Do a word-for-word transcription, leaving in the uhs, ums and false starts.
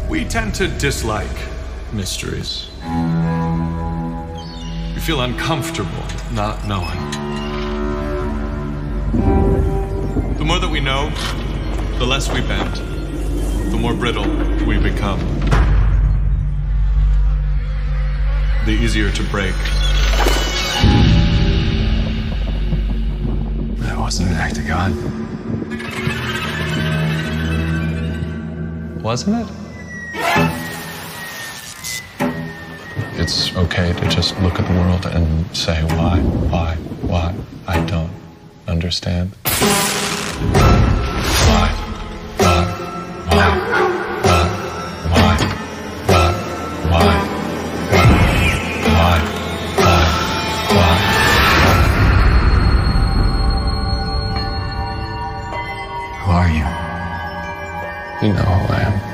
We tend to dislike mysteries. We feel uncomfortable not knowing. The more that we know, the less we bend, the more brittle we become, the easier to break. That wasn't an act of God. Wasn't it? It's okay to just look at the world and say, why, why, why? I don't understand. Why, why, why, why, why, why, why, why, why, why, why? Who are you? You know who I am.